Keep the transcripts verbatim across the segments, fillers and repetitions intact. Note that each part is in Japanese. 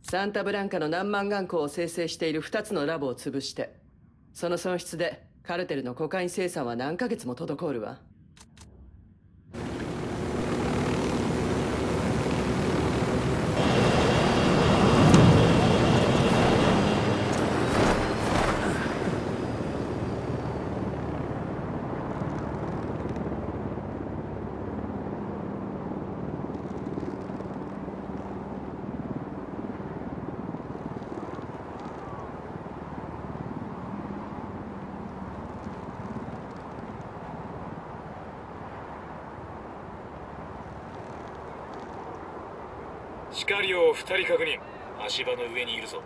サンタブランカの何万眼光を生成しているふたつのラボを潰して、その損失でカルテルのコカイン生産は何ヶ月も滞るわ。 シカリオをふたり確認。足場の上にいるぞ。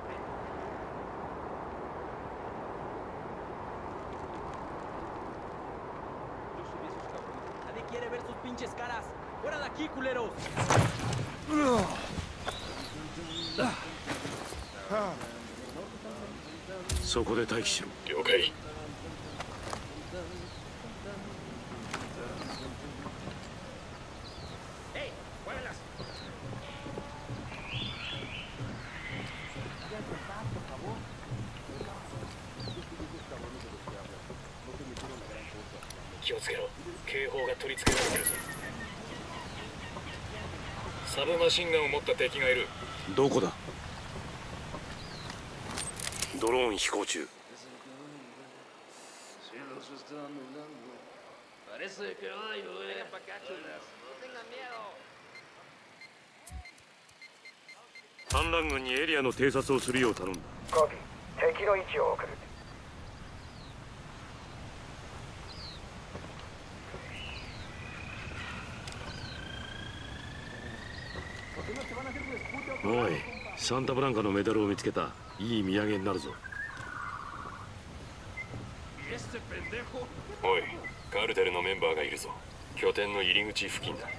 そこで待機しろ。 了解。気をつけろ。警報が取り付けられてるぞ。サブマシンガンを持った敵がいる。 どこだ？ドローン飛行中。反乱軍にエリアの偵察をするよう頼んだ。 コピー。敵の位置を送る。 おい、サンタブランカのメダルを見つけた。いい土産になるぞ。 おい、カルテルのメンバーがいるぞ。拠点の入り口付近だ。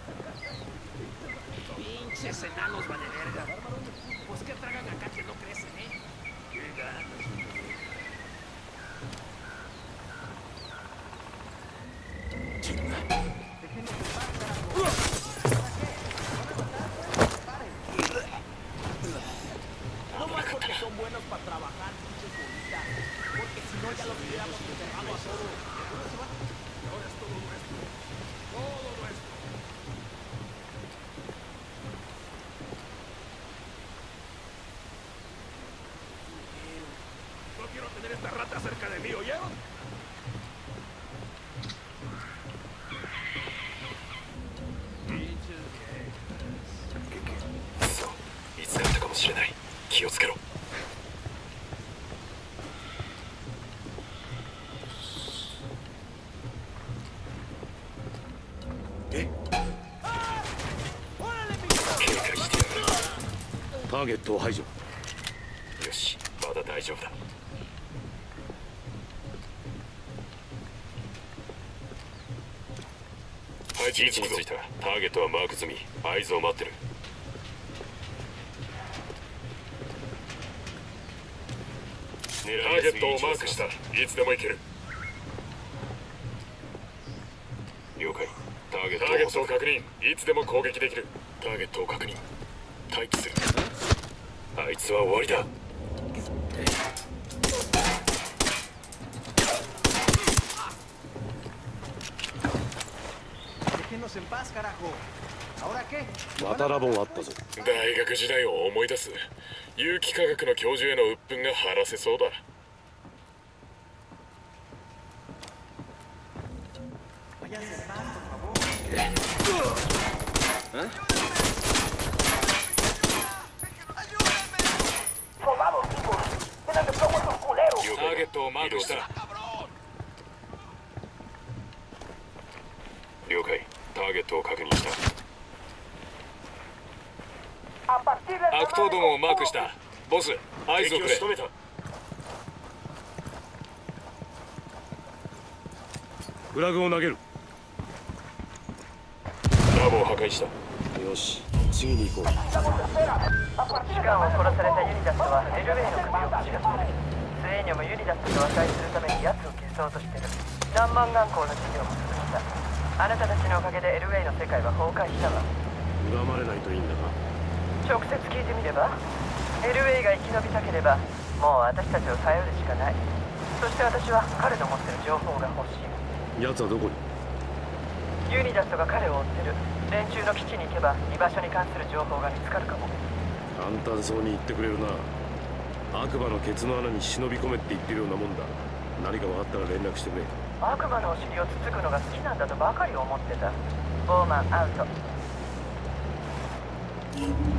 いつだったかもしれない。気をつけろ。 え？ 警戒してやがる。 ターゲットを排除。 よし、まだ大丈夫だ。配置位置についた。ターゲットはマーク済み。合図を待ってる。ターゲットをマークした。いつでも行ける。了解。ターゲットを確認。いつでも攻撃できる。ターゲットを確認。待機する。あいつは終わりだ。 またラボがあったぞ。 大学時代を思い出す。有機化学の教授への鬱憤が晴らせそうだ。ターゲットをマークした。了解。ターゲットを確認した。悪党どもをマークした。ボス、合図をくれ。 フラグを投げる。 ラボを破壊した。 よし、次に行こう。 士官を殺されたユニダスはエルウェイの首を口がする。スエーニョもユニダスと和解するために奴を消そうとしてる。何万眼光の事業も潰した。あなたたちのおかげでエルウェイの世界は崩壊したわ。 恨まれないといいんだな。 直接聞いてみれば？ エルウェイが生き延びたければもう私たちを頼るしかない。そして私は彼の持ってる情報が欲しい。 奴はどこに？ ユニダストが彼を追ってる。連中の基地に行けば居場所に関する情報が見つかるかも。 簡単そうに言ってくれるな。悪魔のケツの穴に忍び込めって言ってるようなもんだ。何か分かったら連絡してくれ。 悪魔のお尻をつつくのが好きなんだとばかり思ってた。ボーマンアウト。